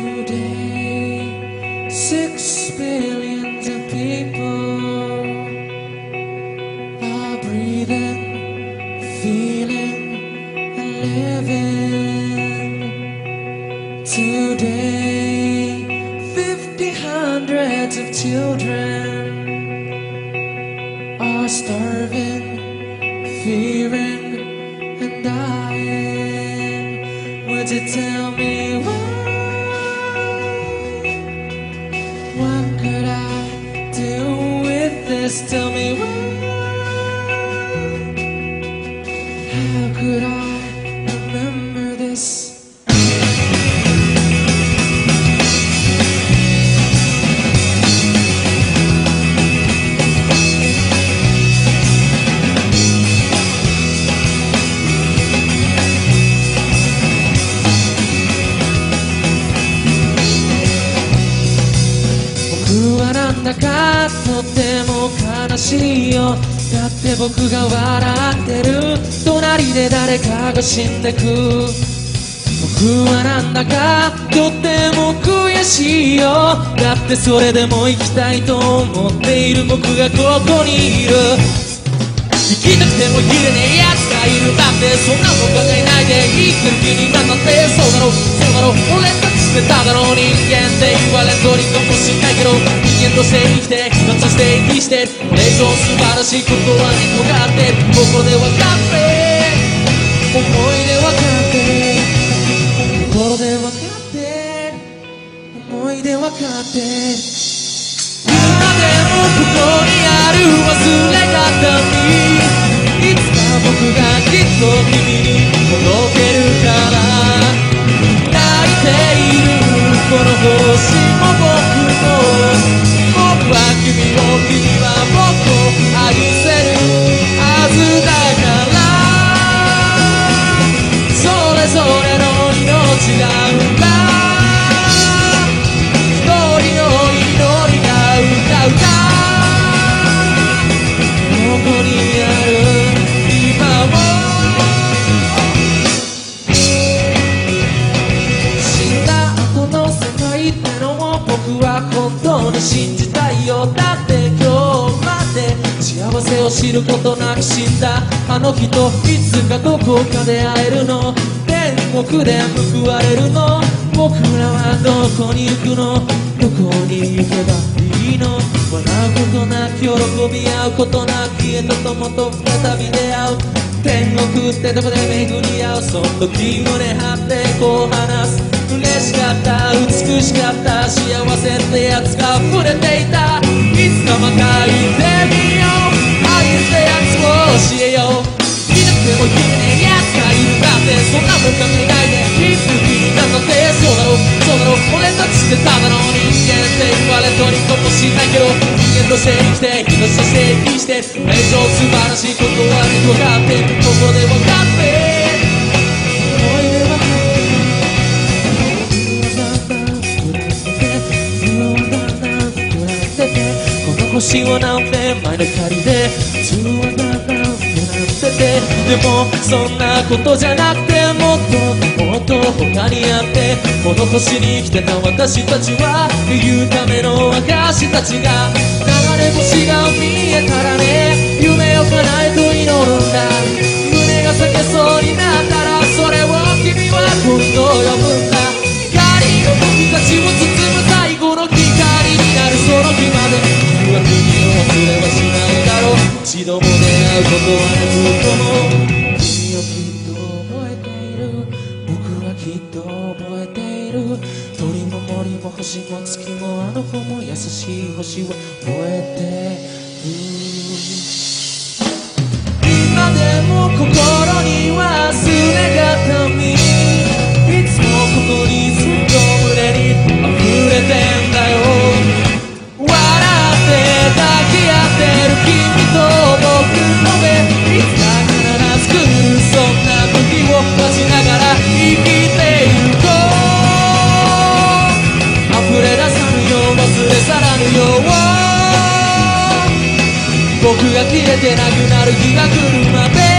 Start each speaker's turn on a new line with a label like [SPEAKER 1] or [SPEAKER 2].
[SPEAKER 1] Today, 6 billion people are breathing, feeling, and living. Today, 50 hundreds of children are starving, fearing, and dying. Would you tell me why? What could I do with this? Tell me why? How could I remember this?僕はなんだかとても悲しいよ。だって僕が笑ってる隣で誰かが死んでく。僕はなんだかとても悔しいよ。だってそれでも生きたいと思っている僕がここにいる。生きたくても生きれねえ奴がいる。だってそんなの考えないで生きてる気になったって。そうだろうそうだろう俺たちってただろう。人間って言われ通りかもしんないけど、人間として生きて活して生きしてこれ以上素晴らしいことは2個があって、ここで分かって思い出分かって心で分かって思い出分かって今でもここにある忘れ方にいつか僕がきっと君に届けるから泣いているこの星も僕も僕は君を君は僕を愛せるはずだからそれぞれの命が生んだ一人の祈りが歌うかここにある今を死んだ後の世界ってのも僕は本当に信じたいよ。だって今日まで幸せを知ることなく死んだあの人いつかどこかで会えるの。天国で報われるの。僕らはどこに行くの。どこに行けばいいの。笑うことなく喜び合うことなく家と友と再び出会う。天国ってどこで巡り合う。その時胸張ってこう話す。嬉しかった美しかった幸せってやつが溢れていた。いつかまた言ってみよう愛ってやつを教えよう。いなくても生きれねえやつがいる。だってそんなもん考えないでいつ気になったって。そうだろそうだろ俺たちってただの人間って言われとりかもしんないけど、人間として生きて人として生きしてこれ以上素晴らしいことは分かってここで分かって思い出分かってこの星はなんて前の光で普通はなんだってて、でもそんなことじゃなくてもっと他にあって、この星に生きてた私たちは言うための証たちが流れ星が見えたらね夢を叶えと祈るんだ。胸が裂けそうになったらそれを君は今度呼ぶんだ。光の僕たちを包む最後の光になるその日まで君は君を忘れはしないだろう。一度も出会うことはなくとも君をきっと覚えている。僕はきっと覚えている。鳥も森も星も月もあの子も優しい星を覚えてる。今でも心に忘れがたみいつもここにずっと胸に溢れてんだよ。笑って抱き合ってる君と僕の目いつか必ず来る。そんな時を待ちながら生きていると溢れ出さぬよう忘れ去らぬよう僕が消えてなくなる日が来るまで